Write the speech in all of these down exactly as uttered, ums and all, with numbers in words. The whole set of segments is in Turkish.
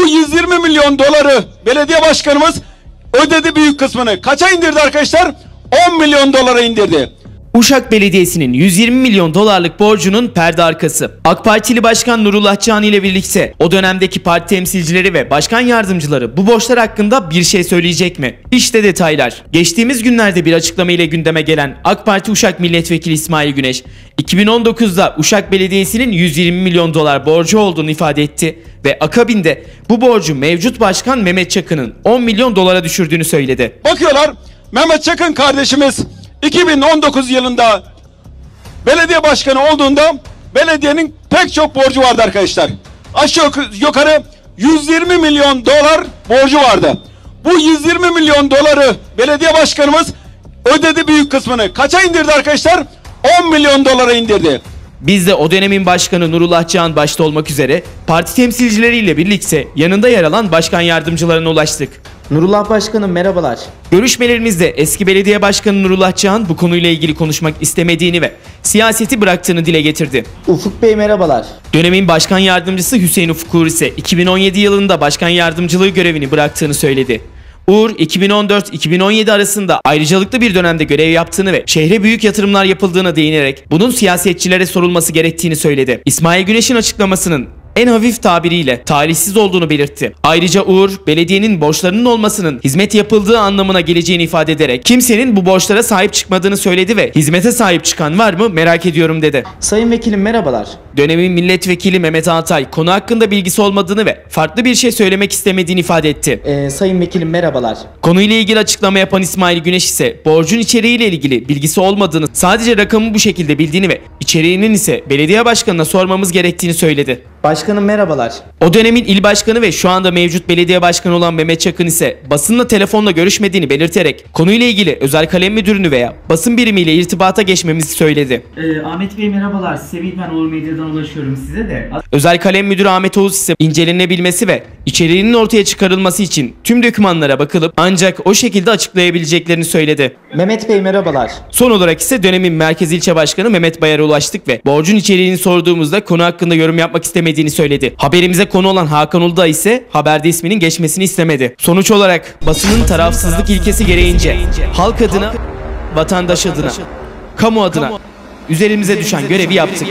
Bu yüz yirmi milyon doları belediye başkanımız ödedi büyük kısmını. Kaça indirdi arkadaşlar? on milyon dolara indirdi. Uşak Belediyesi'nin yüz yirmi milyon dolarlık borcunun perde arkası. AK Partili Başkan Nurullah Çağan ile birlikte o dönemdeki parti temsilcileri ve başkan yardımcıları bu borçlar hakkında bir şey söyleyecek mi? İşte detaylar. Geçtiğimiz günlerde bir açıklama ile gündeme gelen AK Parti Uşak Milletvekili İsmail Güneş, iki bin on dokuzda Uşak Belediyesi'nin yüz yirmi milyon dolar borcu olduğunu ifade etti ve akabinde bu borcu mevcut başkan Mehmet Çakın'ın on milyon dolara düşürdüğünü söyledi. Bakıyorlar, Mehmet Çakın kardeşimiz iki bin on dokuz yılında belediye başkanı olduğunda belediyenin pek çok borcu vardı arkadaşlar. Aşağı yukarı yüz yirmi milyon dolar borcu vardı. Bu yüz yirmi milyon doları belediye başkanımız ödedi büyük kısmını. Kaça indirdi arkadaşlar? on milyon dolara indirdi. Biz de o dönemin başkanı Nurullah Çağan başta olmak üzere parti temsilcileriyle birlikte yanında yer alan başkan yardımcılarına ulaştık. Nurullah Başkanım merhabalar. Görüşmelerimizde eski belediye başkanı Nurullah Çağan bu konuyla ilgili konuşmak istemediğini ve siyaseti bıraktığını dile getirdi. Ufuk Bey merhabalar. Dönemin başkan yardımcısı Hüseyin Ufuk Uğur ise iki bin on yedi yılında başkan yardımcılığı görevini bıraktığını söyledi. Uğur iki bin on dört iki bin on yedi arasında ayrıcalıklı bir dönemde görev yaptığını ve şehre büyük yatırımlar yapıldığına değinerek bunun siyasetçilere sorulması gerektiğini söyledi. İsmail Güneş'in açıklamasının en hafif tabiriyle talihsiz olduğunu belirtti. Ayrıca Uğur, belediyenin borçlarının olmasının hizmet yapıldığı anlamına geleceğini ifade ederek kimsenin bu borçlara sahip çıkmadığını söyledi ve hizmete sahip çıkan var mı merak ediyorum dedi. Sayın Vekilim merhabalar. Dönemin milletvekili Mehmet Altay konu hakkında bilgisi olmadığını ve farklı bir şey söylemek istemediğini ifade etti. Ee, Sayın Vekilim merhabalar. Konuyla ilgili açıklama yapan İsmail Güneş ise borcun içeriğiyle ilgili bilgisi olmadığını, sadece rakamı bu şekilde bildiğini ve içeriğinin ise belediye başkanına sormamız gerektiğini söyledi. Başkanım merhabalar. O dönemin il başkanı ve şu anda mevcut belediye başkanı olan Mehmet Çakın ise basınla telefonla görüşmediğini belirterek konuyla ilgili özel kalem müdürünü veya basın birimiyle irtibata geçmemizi söyledi. Ee, Ahmet Bey merhabalar. Sevil ben Uğur Medya'dan ulaşıyorum size de. Özel kalem müdürü Ahmet Oğuz ise incelenebilmesi ve içeriğinin ortaya çıkarılması için tüm dokümanlara bakılıp ancak o şekilde açıklayabileceklerini söyledi. Mehmet Bey merhabalar. Son olarak ise dönemin Merkez İlçe Başkanı Mehmet Bayar'a ulaştık ve borcun içeriğini sorduğumuzda konu hakkında yorum yapmak istemediğini söyledi. Haberimize konu olan Hakan Uludağ ise haberde isminin geçmesini istemedi. Sonuç olarak basının tarafsızlık ilkesi gereğince halk adına, vatandaş adına, kamu adına üzerimize düşen görevi yaptık.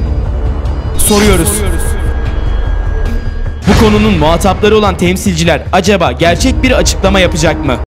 Soruyoruz. Bu konunun muhatapları olan temsilciler acaba gerçek bir açıklama yapacak mı?